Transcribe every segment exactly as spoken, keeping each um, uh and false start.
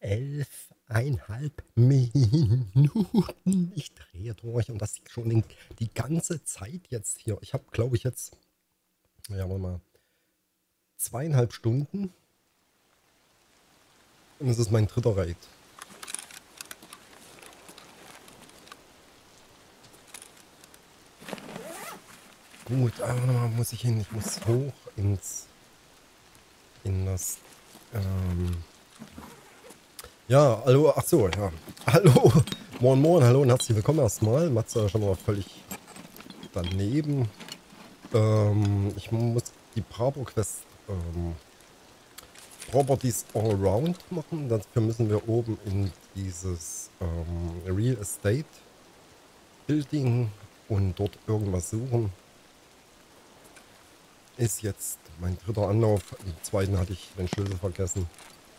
elfeinhalb Minuten. Ich drehe durch und das schon den, die ganze Zeit jetzt hier. Ich habe, glaube ich, jetzt, ja, warte mal, zweieinhalb Stunden. Und es ist mein dritter Raid. Gut, aber nochmal muss ich hin. Ich muss hoch ins, in das, ähm, ja, hallo, ach so, ja. Hallo, moin moin, hallo und herzlich willkommen erstmal. Matze schon mal völlig daneben. Ähm, ich muss die Bravo-Quest ähm, Properties Allround machen. Dafür müssen wir oben in dieses ähm, Real Estate Building und dort irgendwas suchen. Ist jetzt mein dritter Anlauf. Im zweiten hatte ich den Schlüssel vergessen.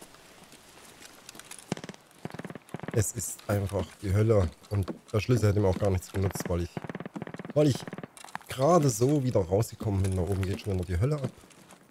Es ist einfach die Hölle. Und der Schlüssel hätte mir auch gar nichts genutzt, weil ich, weil ich gerade so wieder rausgekommen bin. Da oben geht schon wieder die Hölle ab.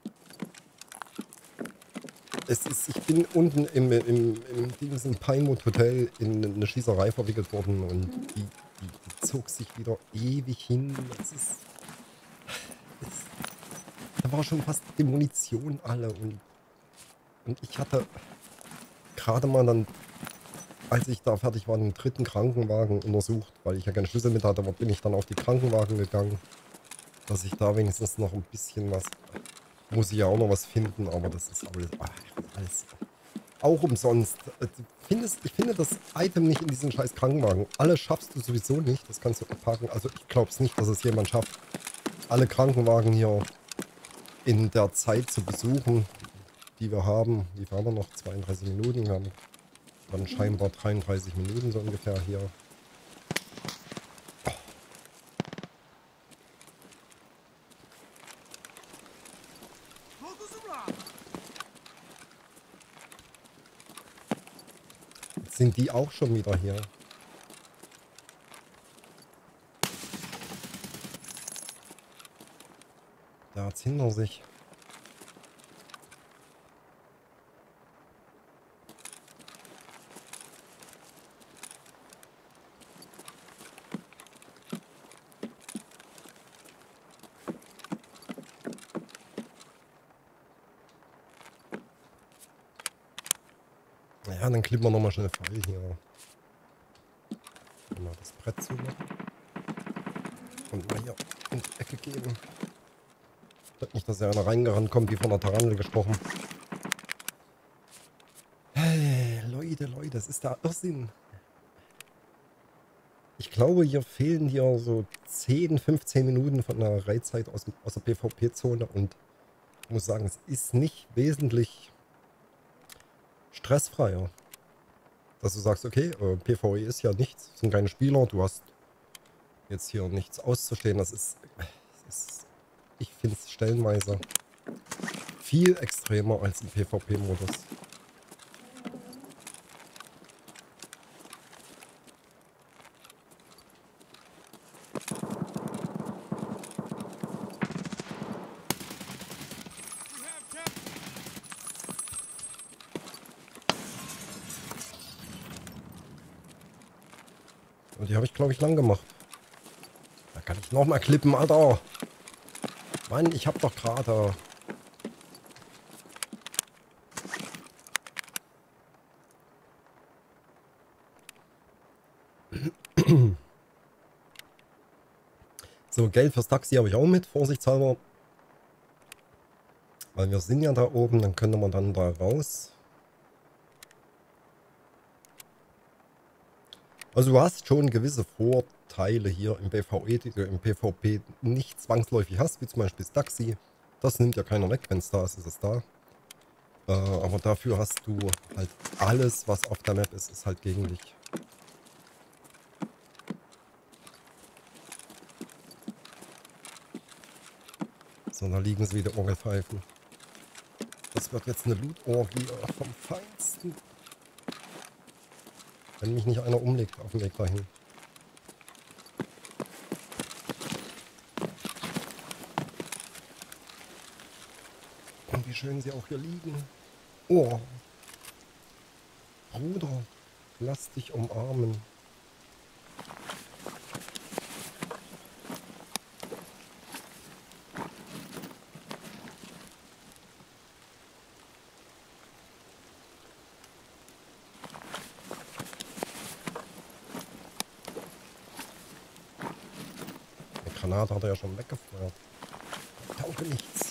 Es ist, ich bin unten im, im, im diesem Pinewood Hotel in eine Schießerei verwickelt worden und die, die, die zog sich wieder ewig hin. Es ist, es, da war schon fast die Munition alle und, und ich hatte gerade mal dann, als ich da fertig war, den dritten Krankenwagen untersucht, weil ich ja keine Schlüssel mit hatte, aber bin ich dann auf die Krankenwagen gegangen, dass ich da wenigstens noch ein bisschen was, muss ich ja auch noch was finden, aber das ist alles, ach, alles auch umsonst. Du findest, ich finde das Item nicht in diesem scheiß Krankenwagen. Alle schaffst du sowieso nicht, das kannst du abhaken. Also ich glaube es nicht, dass es jemand schafft, alle Krankenwagen hier in der Zeit zu besuchen, die wir haben. Wie viel haben wir noch? zweiunddreißig Minuten. Wir haben dann scheinbar dreiunddreißig Minuten so ungefähr hier. Jetzt sind die auch schon wieder hier. Da hat's hinter sich. Ja, dann klippen wir nochmal schnell Pfeil hier. Mal das Brett zumachen. Und mal hier in die Ecke geben. Nicht, dass ja einer reingerannt kommt, wie von der Tarantel gesprochen. Hey, Leute, Leute, das ist der Irrsinn. Ich glaube, hier fehlen hier so zehn, fünfzehn Minuten von der Reitzeit aus, aus der PvP-Zone und ich muss sagen, es ist nicht wesentlich stressfreier. Dass du sagst, okay, äh, PvE ist ja nichts, sind keine Spieler, du hast jetzt hier nichts auszustehen. Das ist, das ist ich finde es stellenweise viel extremer als im PvP-Modus. Und die habe ich, glaube ich, lang gemacht. Da kann ich nochmal klippen, Alter. Mann, ich habe doch gerade... So, Geld fürs Taxi habe ich auch mit, vorsichtshalber. Weil wir sind ja da oben, dann könnte man dann da raus. Also du hast schon gewisse Vorteile hier im PvE, die du im PvP nicht zwangsläufig hast, wie zum Beispiel das Taxi. Das nimmt ja keiner weg, wenn es da ist, ist es da. Äh, aber dafür hast du halt alles, was auf der Map ist, ist halt gegen dich. So, da liegen sie wieder Orgelpfeifen. Das wird jetzt eine Blutorgie vom Feinsten. Wenn mich nicht einer umlegt auf dem Weg dahin. Und wie schön sie auch hier liegen. Oh. Bruder, lass dich umarmen. Eine Granate hat er ja schon weggefeuert. Ich tauge nichts.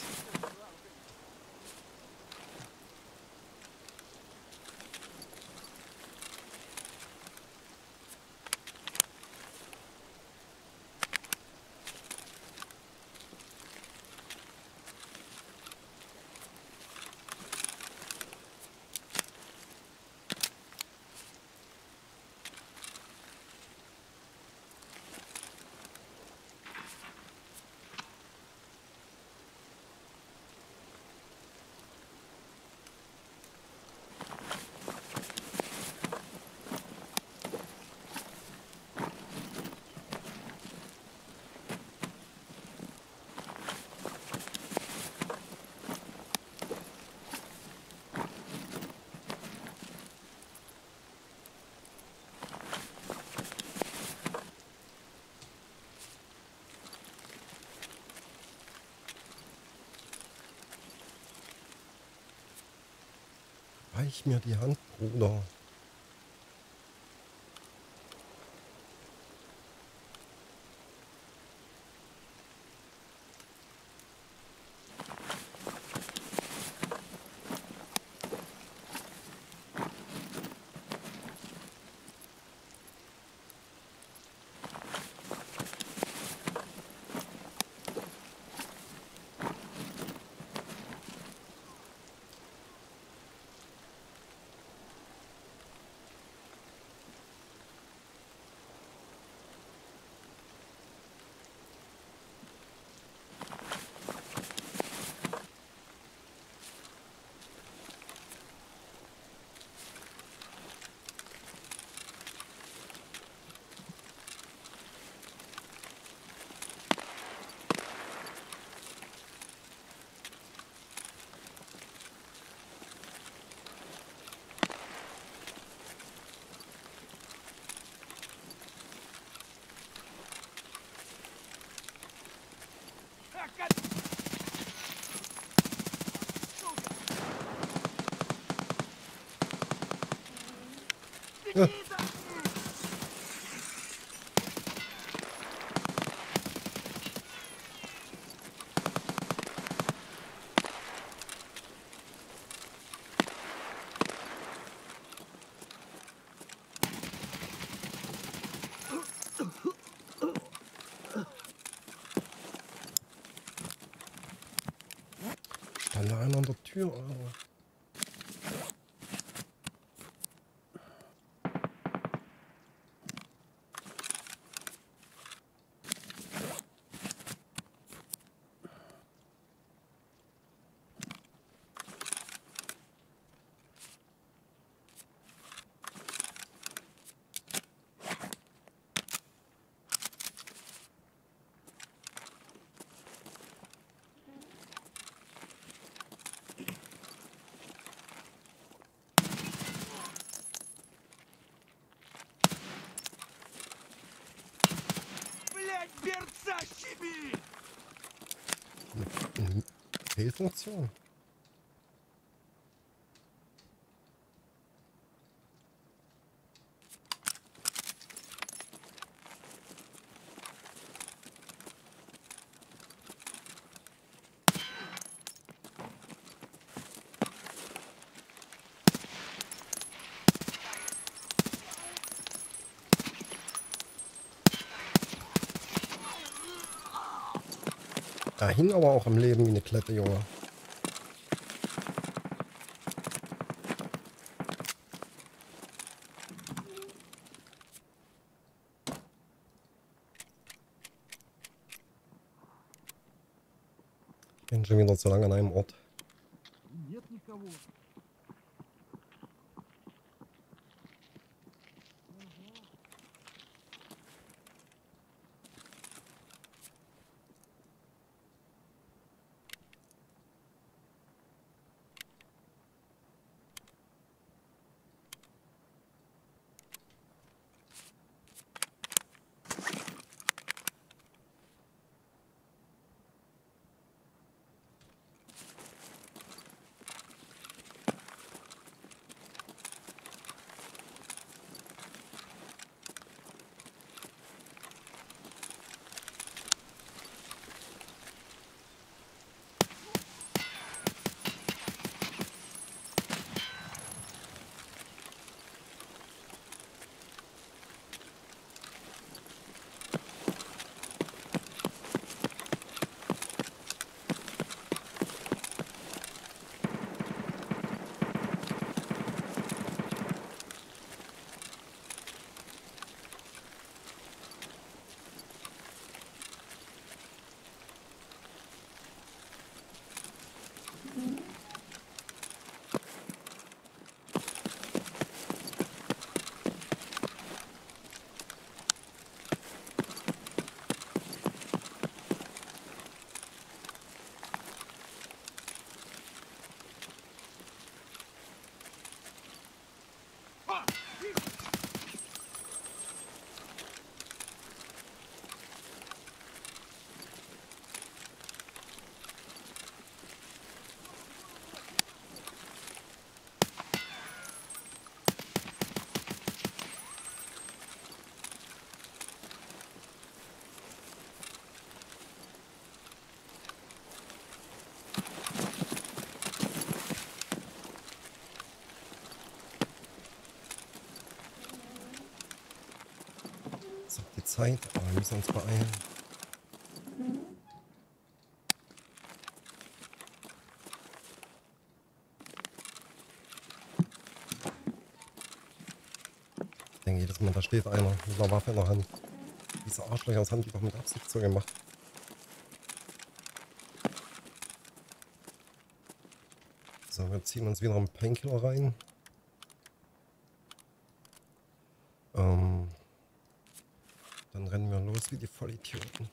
Reich mir die Hand, Bruder. Ja. Stand da einer an der Tür, Alter. Eine Fehlfunktion. Da hing aber auch am Leben wie eine Klette, Junge. Ich bin schon wieder zu lange an einem Ort. Zeit, aber wir müssen uns beeilen. Ich denke jedes Mal, da steht einer mit einer Waffe in der Hand. Diese Arschlöcher, das haben die doch mit Absicht so gemacht. So, wir ziehen uns wieder einen Painkiller rein. Ähm, dann rennen wir los wie die Vollidioten.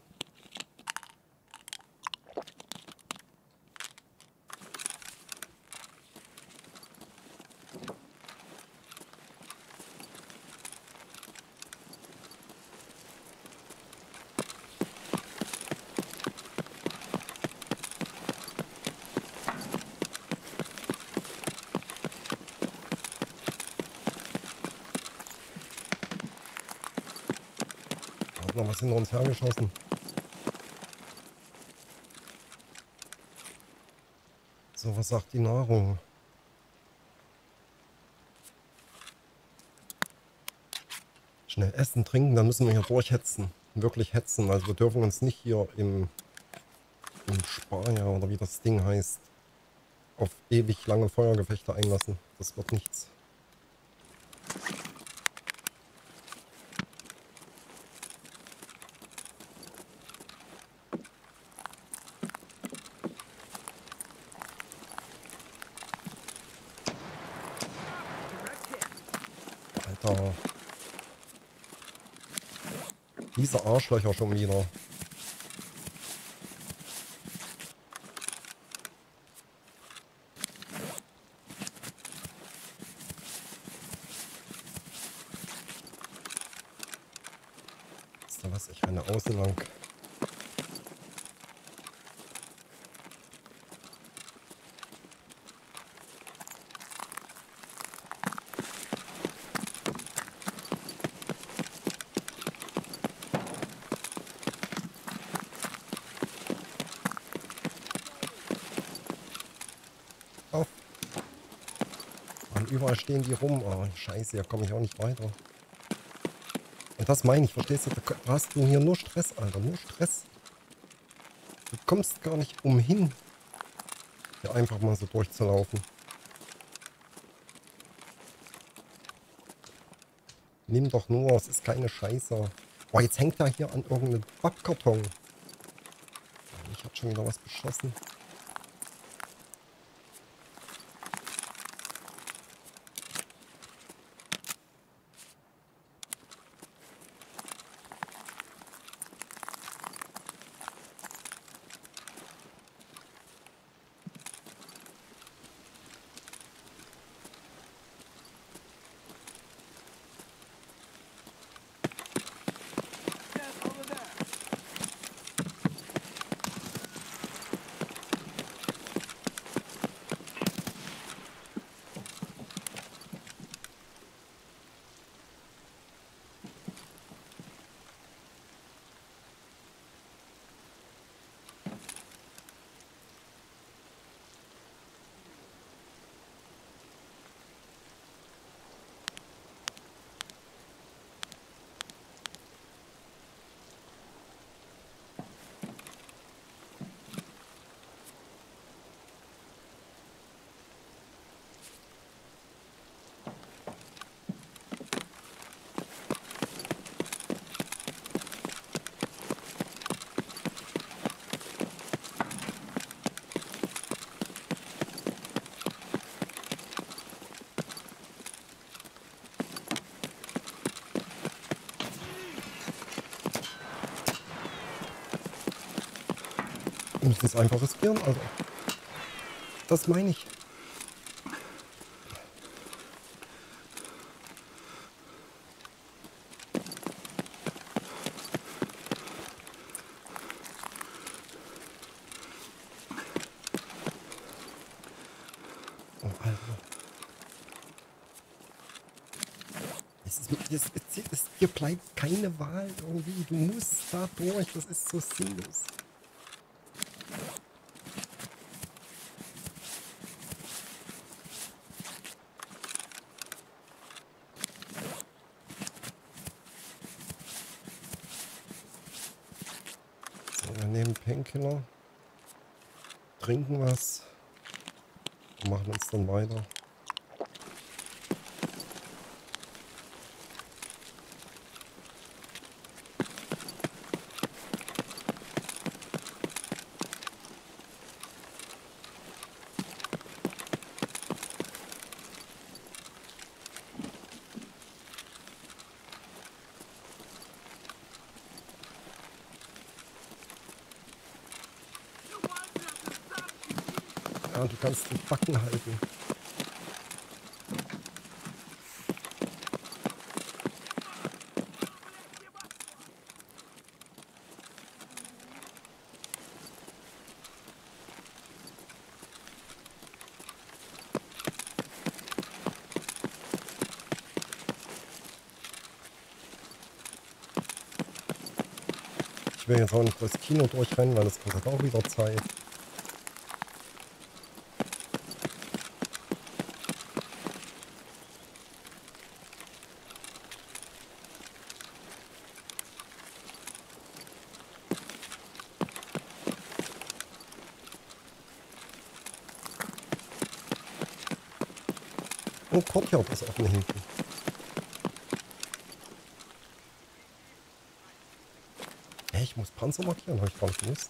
Noch was hinter uns hergeschossen. So, was sagt die Nahrung? Schnell essen, trinken, dann müssen wir hier durchhetzen. Wirklich hetzen. Also wir dürfen uns nicht hier im, im Spanier oder wie das Ding heißt, auf ewig lange Feuergefechte einlassen. Das wird nichts. Alter. Diese Arschlöcher schon wieder. Ist da was? Ich renne außen lang. Auf. Und überall stehen die rum. Oh, scheiße, hier komme ich auch nicht weiter. Und das meine ich, verstehst du? Da hast du hier nur Stress, Alter. Nur Stress. Du kommst gar nicht umhin, hier einfach mal so durchzulaufen. Nimm doch nur, es ist keine Scheiße. Boah, jetzt hängt er hier an irgendeinem Pappkarton. Ich hab schon wieder was beschossen. Wir müssen es einfach riskieren, also. Das meine ich. Oh, Alter. Es ist, es, es, es, hier bleibt keine Wahl irgendwie. Du musst da durch. Das ist so sinnlos. nehmen Painkiller, trinken was und machen uns dann weiter. Ja, du kannst die Backen halten. Ich will jetzt auch nicht das Kino durchrennen, weil das kostet auch wieder Zeit. Oh, Courtyard ist offen hinten. Hey, ich muss Panzer markieren, habe ich gar nicht gewusst.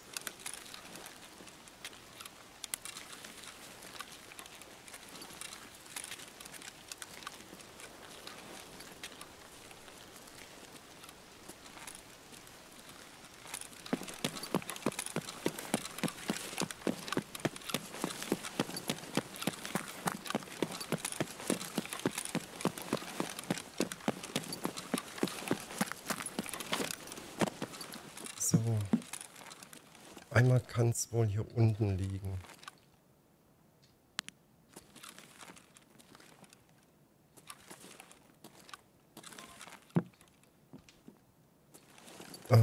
So. Einmal kann es wohl hier unten liegen. Äh,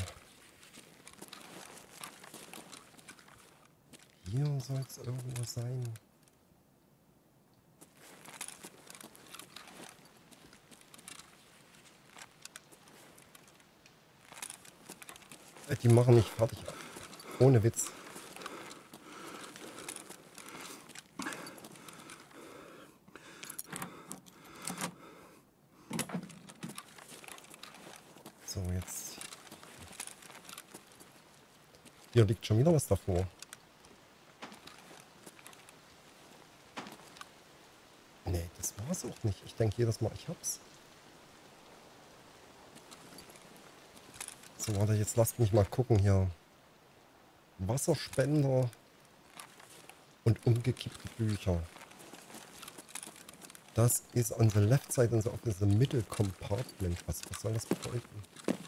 hier soll es irgendwo sein. Äh, Die machen mich fertig. Ohne Witz. So, jetzt. Hier liegt schon wieder was davor. Nee, das war's auch nicht. Ich denke jedes Mal, ich hab's. So, warte, jetzt lasst mich mal gucken hier. Wasserspender und umgekippte Bücher. Das ist on the left side and the of the middle compartment. Was, was soll das bedeuten?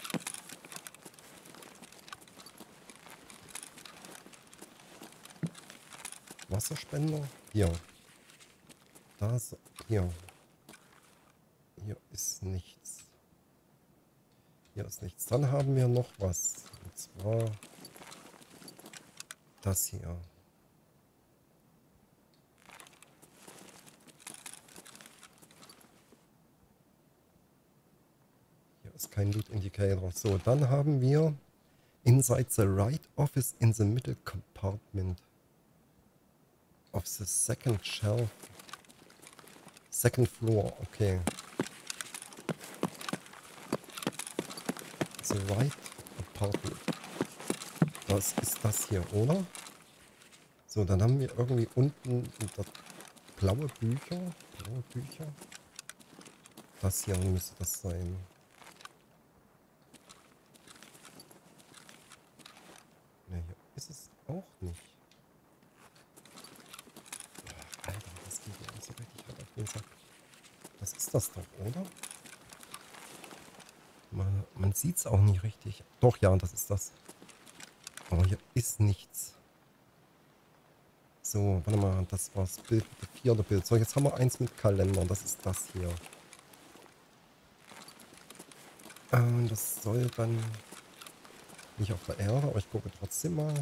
Wasserspender? Hier. Das, hier. Hier ist nichts. Hier ist nichts. Dann haben wir noch was. Und zwar das hier. Hier ist kein Loot Indicator. So, dann haben wir inside the right office in the middle compartment of the second shelf. Second floor, okay. The right apartment. Das ist das hier, oder? So, dann haben wir irgendwie unten das blaue Bücher. Blaue Bücher. Das hier müsste das sein. Ne, hier ist es auch nicht. Oh, Alter, das geht mir auch so richtig hart auf den Sack. Das ist das doch, oder? Man, man sieht es auch nicht richtig. Doch, ja, das ist das. Aber hier ist nichts. So, warte mal, das war das Bild, das vierte Bild. So, jetzt haben wir eins mit Kalender. Das ist das hier. Ähm, das soll dann nicht auf der Erde, aber ich gucke trotzdem mal.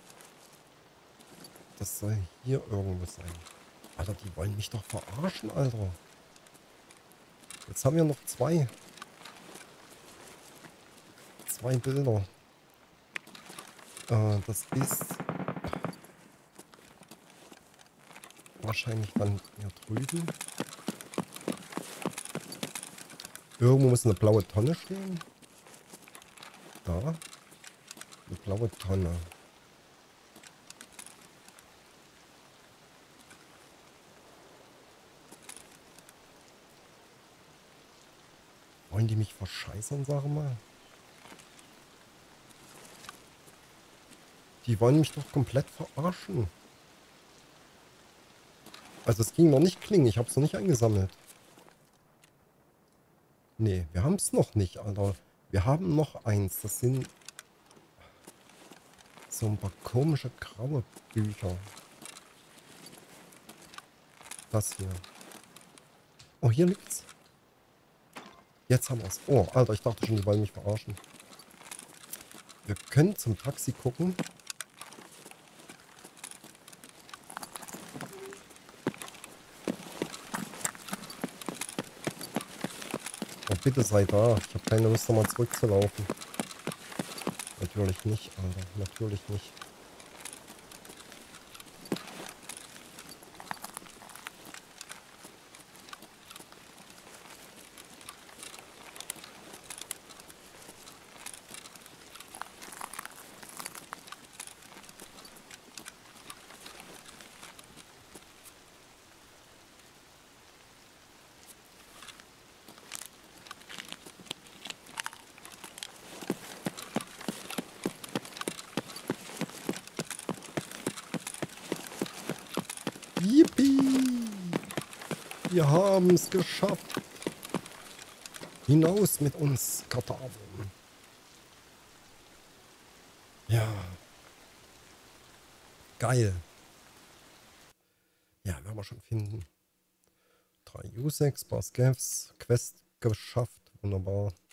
Das soll hier irgendwo sein. Alter, die wollen mich doch verarschen, Alter. Jetzt haben wir noch zwei. Zwei Bilder. Äh, das ist wahrscheinlich dann hier drüben. Irgendwo muss eine blaue Tonne stehen. Da. Eine blaue Tonne. Wollen die mich verscheißern, sag mal? Die wollen mich doch komplett verarschen. Also es ging noch nicht klingen. Ich habe es noch nicht eingesammelt. Nee, wir haben es noch nicht, Alter. Wir haben noch eins. Das sind so ein paar komische graue Bücher. Das hier. Oh, hier liegt's. Jetzt haben wir es. Oh, Alter, ich dachte schon, die wollen mich verarschen. Wir können zum Taxi gucken. Oh, bitte sei da. Ich habe keine Lust, nochmal zurückzulaufen. Natürlich nicht, Alter. Natürlich nicht. Yippie! Wir haben es geschafft. Hinaus mit uns, Kataven. Ja. Geil. Ja, werden wir schon finden. drei U sechs, paar Scavs, Quest geschafft. Wunderbar.